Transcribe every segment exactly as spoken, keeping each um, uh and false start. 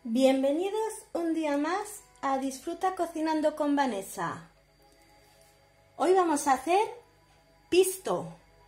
Bienvenidos un día más a Disfruta Cocinando con Vanessa. Hoy vamos a hacer pisto.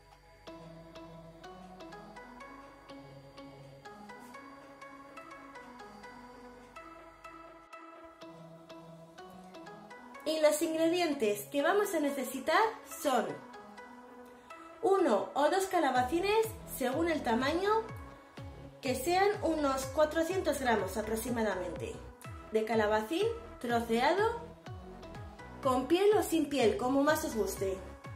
Y los ingredientes que vamos a necesitar son uno o dos calabacines según el tamaño, que sean unos cuatrocientos gramos aproximadamente, de calabacín troceado, con piel o sin piel, como más os guste.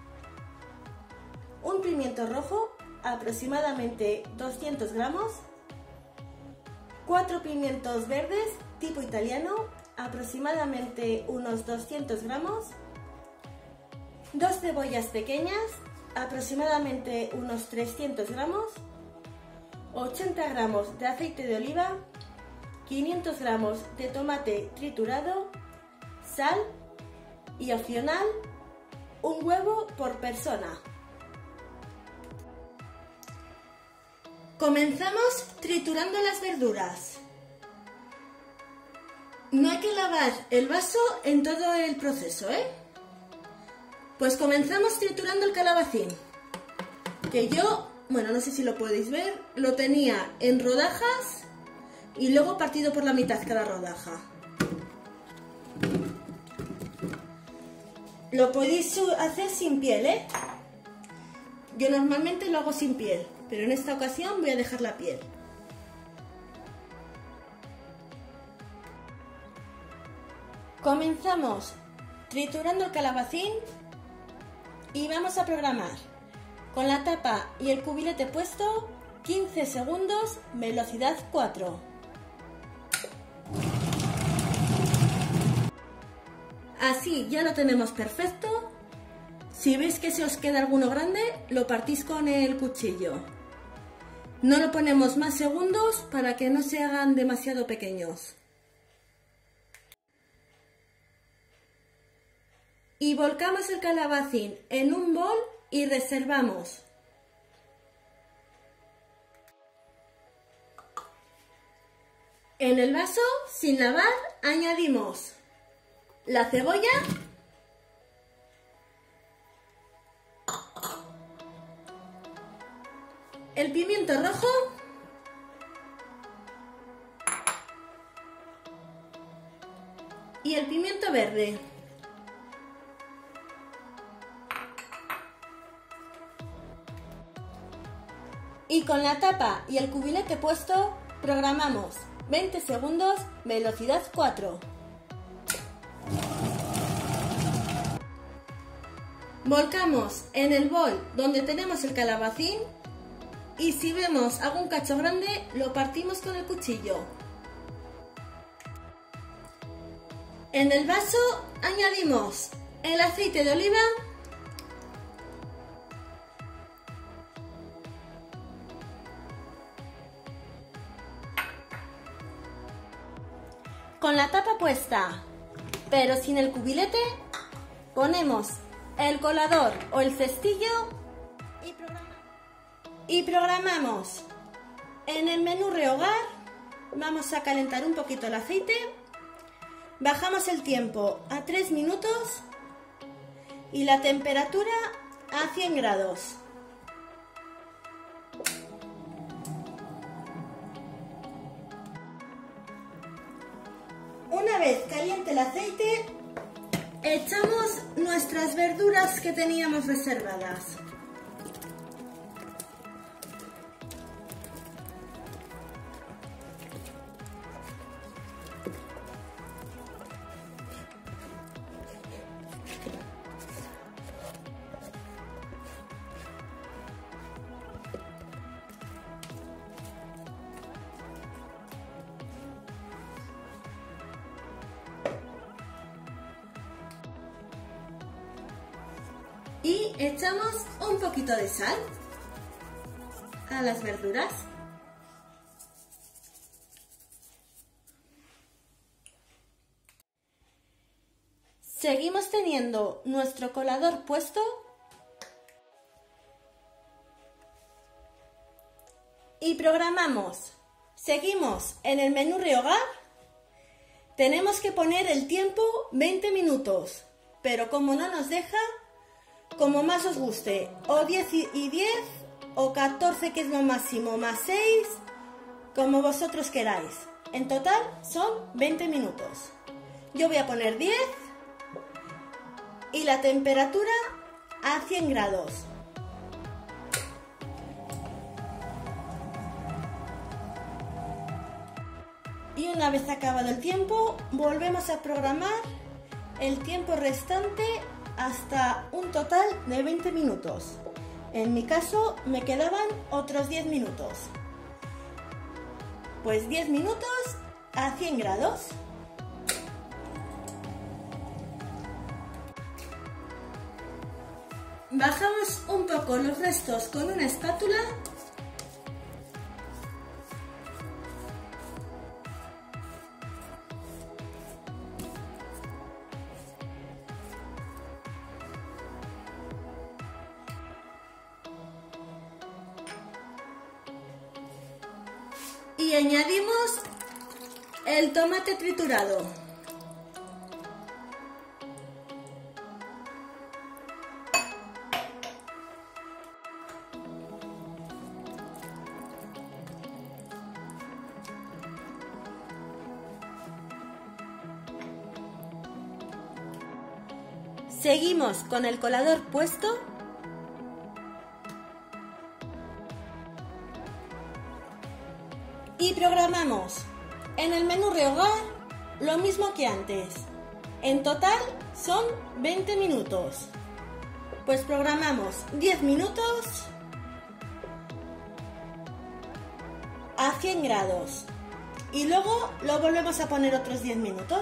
Un pimiento rojo, aproximadamente doscientos gramos. Cuatro pimientos verdes, tipo italiano, aproximadamente unos doscientos gramos. Dos cebollas pequeñas, aproximadamente unos trescientos gramos. ochenta gramos de aceite de oliva, quinientos gramos de tomate triturado, sal y, opcional, un huevo por persona. Comenzamos triturando las verduras. No hay que lavar el vaso en todo el proceso, ¿eh? Pues comenzamos triturando el calabacín, que yo... Bueno, no sé si lo podéis ver, lo tenía en rodajas y luego partido por la mitad cada rodaja. Lo podéis hacer sin piel, ¿eh? Yo normalmente lo hago sin piel, pero en esta ocasión voy a dejar la piel. Comenzamos triturando el calabacín y vamos a programar. Con la tapa y el cubilete puesto, quince segundos, velocidad cuatro. Así ya lo tenemos perfecto. Si veis que se os queda alguno grande, lo partís con el cuchillo. No lo ponemos más segundos para que no se hagan demasiado pequeños. Y volcamos el calabacín en un bol y reservamos. En el vaso, sin lavar, añadimos la cebolla, el pimiento rojo, y el pimiento verde. Y con la tapa y el cubilete puesto, programamos veinte segundos, velocidad cuatro. Volcamos en el bol donde tenemos el calabacín y si vemos algún cacho grande, lo partimos con el cuchillo. En el vaso añadimos el aceite de oliva, con la tapa puesta, pero sin el cubilete, ponemos el colador o el cestillo y, programa y programamos. En el menú rehogar vamos a calentar un poquito el aceite, bajamos el tiempo a tres minutos y la temperatura a cien grados. Una vez caliente el aceite, echamos nuestras verduras que teníamos reservadas. Y echamos un poquito de sal a las verduras. Seguimos teniendo nuestro colador puesto y programamos. Seguimos en el menú rehogar Tenemos que poner el tiempo veinte minutos, pero como no nos deja, como más os guste, o diez y diez, o catorce que es lo máximo, más seis, como vosotros queráis. En total son veinte minutos. Yo voy a poner diez y la temperatura a cien grados. Y una vez acabado el tiempo, volvemos a programar el tiempo restante hasta un total de veinte minutos. En mi caso me quedaban otros diez minutos. Pues diez minutos a cien grados. Bajamos un poco los restos con una espátula. Y añadimos el tomate triturado. Seguimos con el colador puesto. Y programamos en el menú rehogar lo mismo que antes. En total son veinte minutos. Pues programamos diez minutos a cien grados. Y luego lo volvemos a poner otros diez minutos.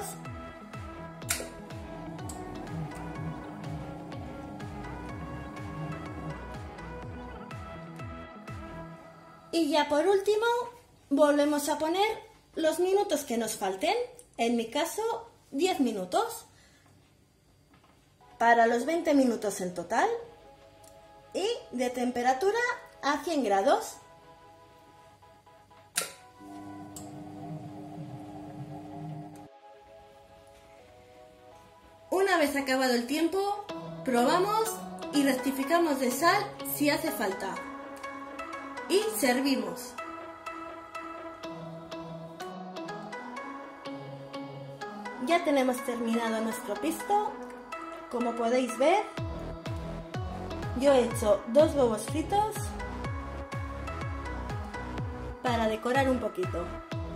Y ya por último, volvemos a poner los minutos que nos falten. En mi caso, diez minutos. Para los veinte minutos en total. Y de temperatura a cien grados. Una vez acabado el tiempo, probamos y rectificamos de sal si hace falta. Y servimos. Ya tenemos terminado nuestro pisto. Como podéis ver, yo he hecho dos huevos fritos para decorar un poquito.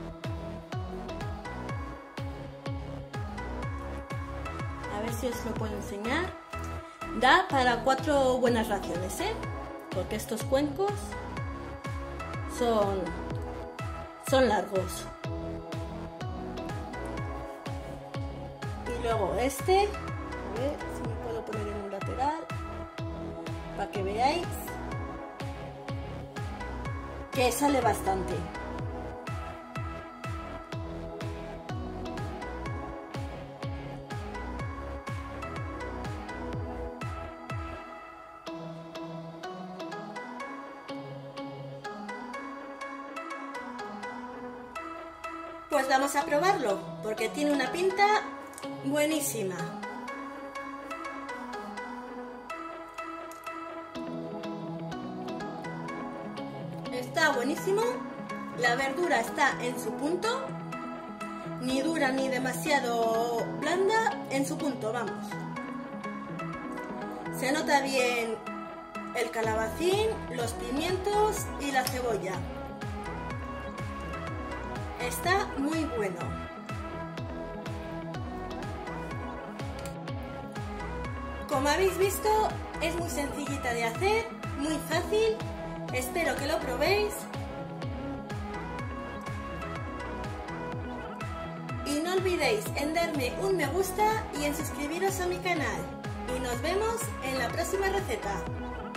A ver si os lo puedo enseñar. Da para cuatro buenas raciones, ¿eh? Porque estos cuencos son, son largos. Y luego este, a ver si me puedo poner en un lateral, para que veáis que sale bastante. Pues vamos a probarlo, porque tiene una pinta buenísima. Está buenísimo, la verdura está en su punto, ni dura ni demasiado blanda, en su punto, vamos. Se nota bien el calabacín, los pimientos y la cebolla. Está muy bueno. Como habéis visto, es muy sencillita de hacer, muy fácil. Espero que lo probéis. Y no olvidéis en darme un me gusta y en suscribiros a mi canal. Y nos vemos en la próxima receta.